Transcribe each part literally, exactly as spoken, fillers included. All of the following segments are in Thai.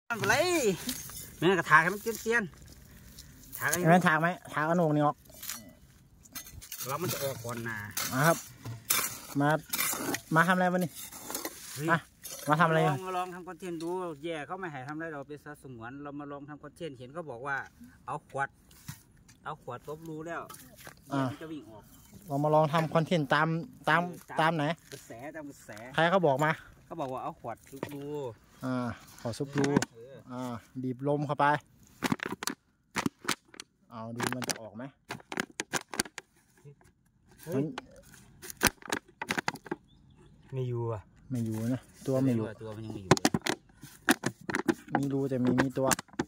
อะไรแม่กระถางให้มันเตี้ยนเตี้ยนถางไอ้แม่ถางไหมถางกระหนูนี่ออกแล้วมันจะออกก่อนนาครับมามาทำอะไรวันนี้มามาทำอะไรลองมาลองทำคอนเทนต์ดูแย่เขาไม่ให้ทำอะไรเราเป็นสัตว์สงวนเรามาลองทำคอนเทนต์เห็นเขาบอกว่าเอาขวดเอาขวดตบรูแล้วมันจะวิ่งออกเรามาลองทำคอนเทนต์ตามตามตามไหนกระแสตามกระแสใครเขาบอกมาเขาบอกว่าเอาขวดซุปรูอ่าขอซุปรูอ่าบีบลมเข้าไปเอาดูมันจะออกไหมไม่อยู่อ่ะไม่อยู่นะตัวไม่อยู่ตัวมันยังไม่อยู่มีรูแต่มีมีตัว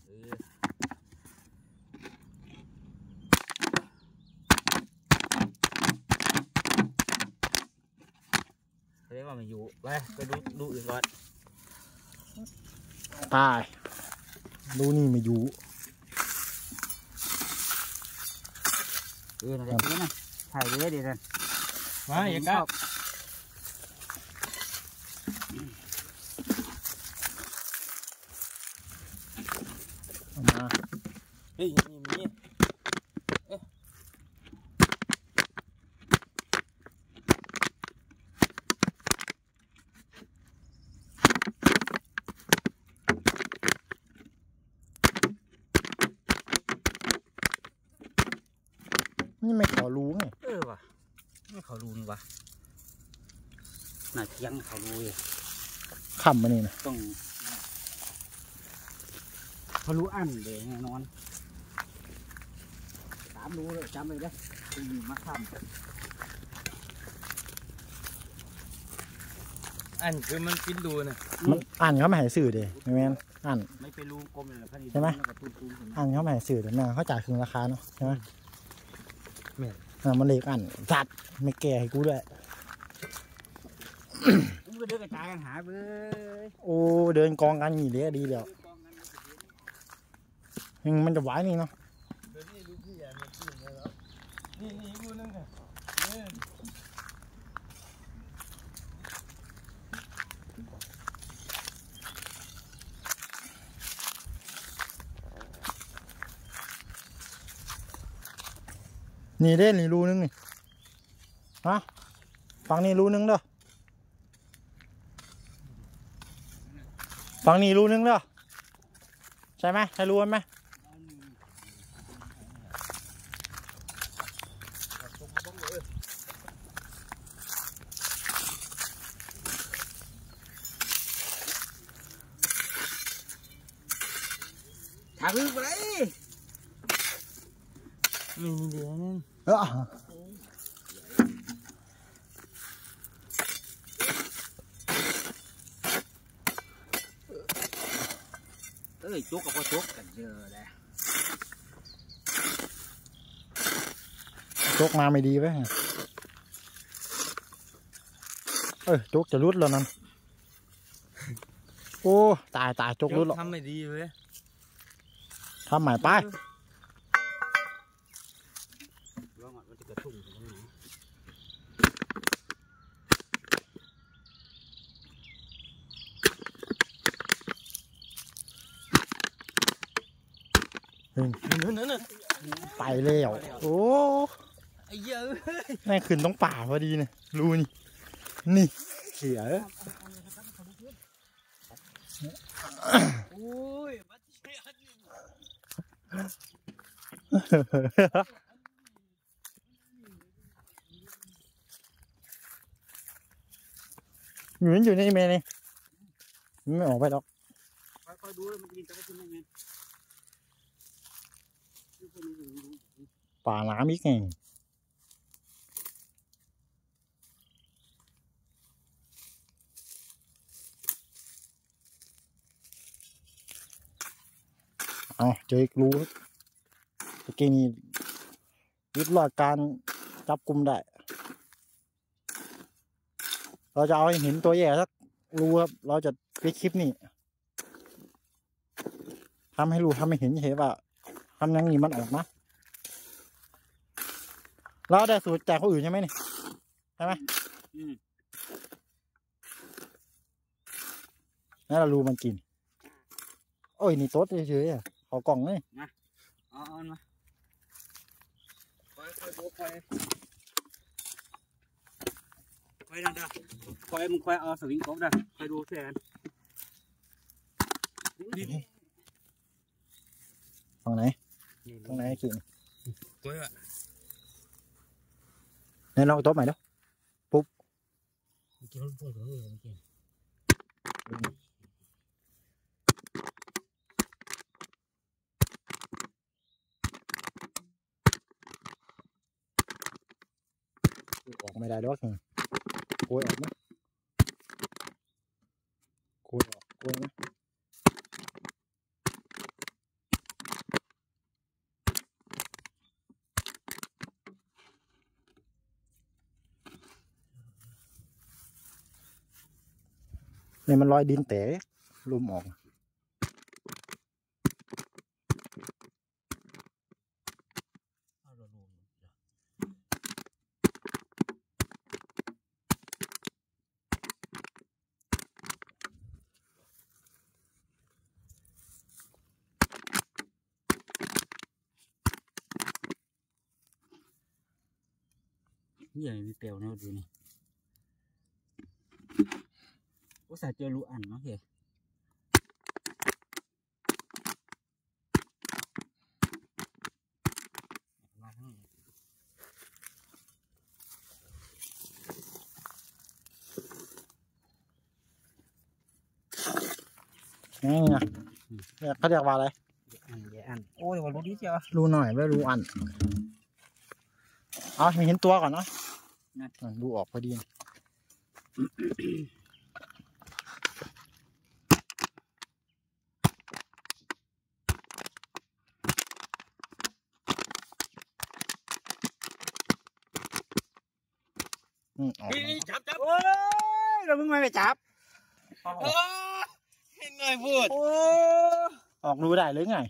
เรียกว่าไม่อยู่ไปไปดูดูอื่นก่อนตายรูนี่ไม่อยู่เอออะไรนี่นะถ่ายเลยดีเลยมาอย่างก้าวมาเฮ้ยมีมีนี่ไม่เขารู้ไงเออว่ะไม่เขารู้นี่วะน่าเที่ยงเขารู้เลยขำมานี่นะต้องเขารู้อันเลยแน่นอนสามรู้เลยจำเลยได้ตีมาทำอันคือมันกินรูนะมันอ่านเขาไม่ให้สื่อเดยไม่แม่นอ่านไม่เป็นรูกลมเลยใช่ไหมอ่านเขาไม่ให้สื่อเดี๋ยวแม่เขาจ่ายคืนราคาเนาะใช่ไหมอ่ามันเล็กอ่านจัดไม่แก่ให้กูด้วยมึงก็เดินกระจายกันหาเลยโอ้เดินกองกันหนีเลยดีแล้วยังมันจะไหวนี่เนาะนี่นี่กูนึงค่ะนี่เด้นี่รูนึงนี่ฮะฝั่งนี้รูนึงเด้อฝั่งนี้รูนึงเด้อใช่ไหมใช่รูไหมถามมึงไปมีเดือนเออเอ้ยจุกกับพ่อจุกกันเจอเลยจุกมาไม่ดีไหมเอ้ยจุกจะรุดแล้วนั่นโอ้ตายตายจุกรุดหรอกทำไม่ดีเลยทำใหม่ไปไปแล้วโอ้ไอ้เยอะแม่ขึ้นต้องป่าพอดีเนี่ยรูนี่นี่เขียโอ้ยบัดเชียนเหมือนอยู่ในเมนี่ไม่ออกไปหรอกคอยดูมันกินจะได้กินยังไงป่าน้ำอีกไงเอาเจออีกรูตะกี้นี่ยึดหลอดการจับกุมได้เราจะเอาให้เห็นตัวแย่สักรูครับเราจะปิดคลิปนี่ทำให้รู้ทำให้เห็นเห็นว่าทำยังนี้มันออกนะเราได้สูตรจากคนอื่นใช่ไหมนี่ใช่ไหมนั่นเรารู้มันกินโอ้ยนี่โต๊ดเฉยๆอ่ะขอกล่องเลยเอาเอามาคอยคอยดูคอยคอยนั่นเด้อคอยมึงคอยเอาสวิงกบเด้อคอยดูเสียกันตรงไหนตรงไหนกินคอยอ่ะในลองโต๊ะใหม่เด้อกินรถพ่วงเลยเมื่อกี้ออกไม่ได้ดอกนี่โกยออกไหมโกยออกโกยไหมนี่มันลอยดินแตกลุมออกนี่อย่างนี้เปลวเนาะดูนี่อุตส่าห์เจอรูอันเนาะเฮ้ยมาทั้งนี้นี่นะเนี่ยเขาเรียกว่าอะไรอันเดียวอันโอ้ยวันรู้ดีเจ้ารูหน่อยไม่รู้อันเอาให้เห็นตัวก่อนเนาะดูออกพอดีอืมออกนี่จับจับโอ้ยเราเพิ่งมาไปจับโอ้เห็นไงพูดโอ้ออกรูได้หรือไง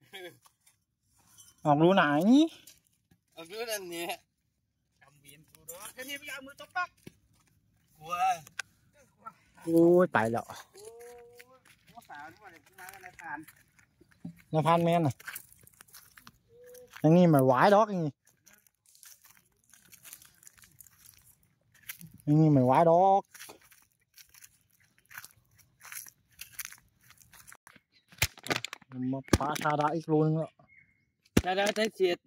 ออกรูไหนเอาดูนั่นเนี่ยจำเวียนกูด้วยแค่นี้ไปเอามือตบปักกลัวโอ้ยไปแล้วโอ้ยหัวสาวนี่ว่าเด็กมากันในทานนพันแมนน่ะอย่างนี้ไม่ไหวดอกอย่างนี้อย่างนี้ไม่ไหวดอกมาปลาชาดาอีกรูนึงแล้วได้ได้ได้เสียด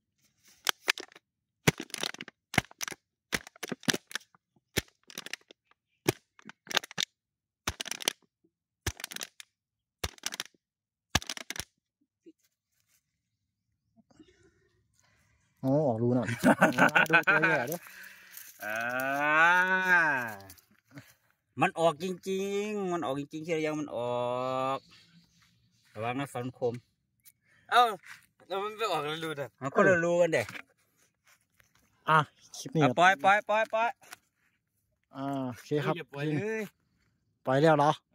โอ้ออกรูน่ะ ดูตัวใหญ่ด้วยอ่ามันออกจริงๆมันออกจริงๆเชียวยังมันออกระวังนะฟันคมเอ้าแล้วมันไปออกแล้วดูน่ะมันก็เลยรู้กันเด็กอ่ะคลิปนี้ปล่อยปล่อยปล่อยปล่อยอ่าโอเคครับอย่าปล่อยเลยปล่อยแล้วเหรอ